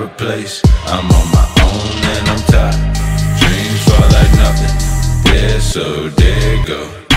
a place. I'm on my own and I'm tired. Dreams fall like nothing. Yeah, so there it go.